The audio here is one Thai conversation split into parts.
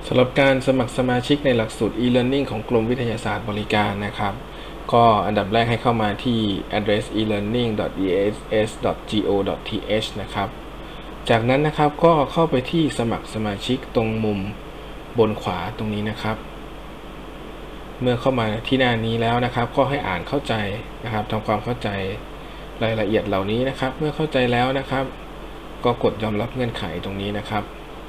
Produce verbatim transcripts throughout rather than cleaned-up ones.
สำหรับการสมัครสมาชิกในหลักสูตร e-learning ของกรมวิทยาศาสตร์บริการนะครับก็อันดับแรกให้เข้ามาที่ address e learning dot e s s dot go dot t h นะครับจากนั้นนะครับก็เข้าไปที่สมัครสมาชิกตรงมุมบนขวาตรงนี้นะครับเมื่อเข้ามาที่หน้านี้แล้วนะครับก็ให้อ่านเข้าใจนะครับทำความเข้าใจรายละเอียดเหล่านี้นะครับเมื่อเข้าใจแล้วนะครับก็กดยอมรับเงื่อนไขตรงนี้นะครับ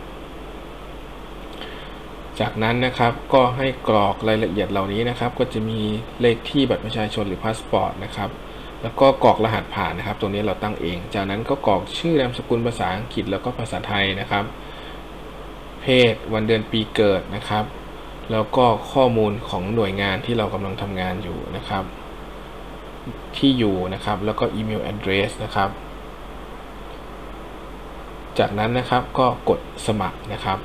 จากนั้นนะครับก็ให้กรอกรายละเอียดเหล่านี้นะครับก็จะมีเลขที่บัตรประชาชนหรือพาสปอร์ตนะครับแล้วก็กรอกรหัสผ่านนะครับตรงนี้เราตั้งเองจากนั้นก็กรอกชื่อนามสกุลภาษาอังกฤษแล้วก็ภาษาไทยนะครับเพศวันเดือนปีเกิดนะครับแล้วก็ข้อมูลของหน่วยงานที่เรากำลังทำงานอยู่นะครับที่อยู่นะครับแล้วก็อีเมล address นะครับจากนั้นนะครับก็กดสมัครนะครับ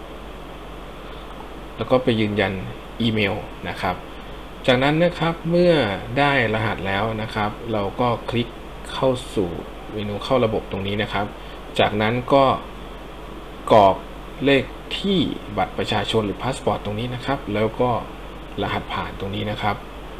แล้วก็ไปยืนยันอีเมลนะครับจากนั้นนะครับเมื่อได้รหัสแล้วนะครับเราก็คลิกเข้าสู่เมนูเข้าระบบตรงนี้นะครับจากนั้นก็กรอกเลขที่บัตรประชาชนหรือพาสปอร์ตตรงนี้นะครับแล้วก็รหัสผ่านตรงนี้นะครับ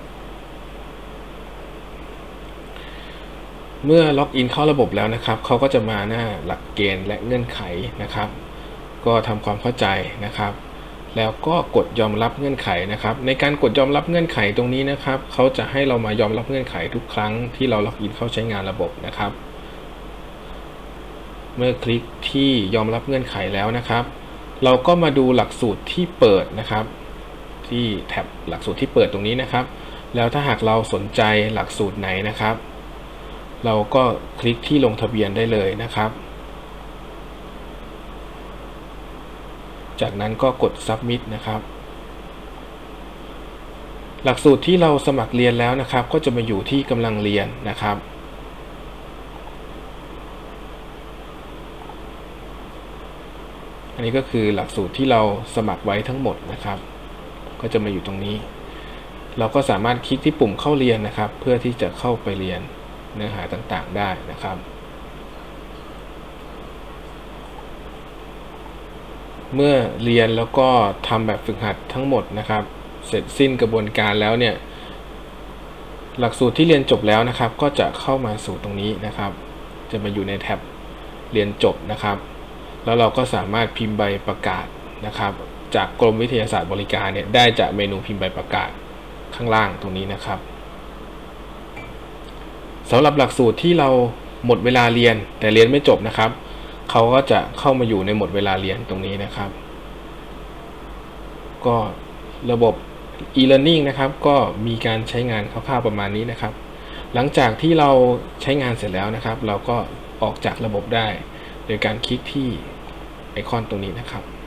เมื่อล็อกอินเข้าระบบแล้วนะครับเขาก็จะมาหน้าหลักเกณฑ์และเงื่อนไขนะครับก็ทำความเข้าใจนะครับแล้วก็กดยอมรับเงื่อนไขนะครับในการกดยอมรับเงื่อนไขตรงนี้นะครับเขาจะให้เรามายอมรับเงื่อนไขทุกครั้งที่เราล็อกอินเข้าใช้งานระบบนะครับเมื่อคลิกที่ยอมรับเงื่อนไขแล้วนะครับเราก็มาดูหลักสูตรที่เปิดนะครับที่แท็บหลักสูตรที่เปิดตรงนี้นะครับแล้วถ้าหากเราสนใจหลักสูตรไหนนะครับเราก็คลิกที่ลงทะเบียนได้เลยนะครับจากนั้นก็กด submit นะครับหลักสูตรที่เราสมัครเรียนแล้วนะครับก็จะมาอยู่ที่กำลังเรียนนะครับอันนี้ก็คือหลักสูตรที่เราสมัครไว้ทั้งหมดนะครับก็จะมาอยู่ตรงนี้เราก็สามารถคลิกที่ปุ่มเข้าเรียนนะครับเพื่อที่จะเข้าไปเรียนเนื้อหาต่างๆได้นะครับเมื่อเรียนแล้วก็ทำแบบฝึกหัดทั้งหมดนะครับเสร็จสิ้นกระบวนการแล้วเนี่ยหลักสูตรที่เรียนจบแล้วนะครับก็จะเข้ามาสู่ตรงนี้นะครับจะมาอยู่ในแท็บเรียนจบนะครับแล้วเราก็สามารถพิมพ์ใบประกาศนะครับจากกรมวิทยาศาสตร์บริการเนี่ยได้จากเมนูพิมพ์ใบประกาศข้างล่างตรงนี้นะครับสำหรับหลักสูตรที่เราหมดเวลาเรียนแต่เรียนไม่จบนะครับเขาก็จะเข้ามาอยู่ในหมดเวลาเรียนตรงนี้นะครับก็ระบบ e-learning นะครับก็มีการใช้งานคร่าวๆประมาณนี้นะครับหลังจากที่เราใช้งานเสร็จแล้วนะครับเราก็ออกจากระบบได้โดยการคลิกที่ไอคอนตรงนี้นะครับ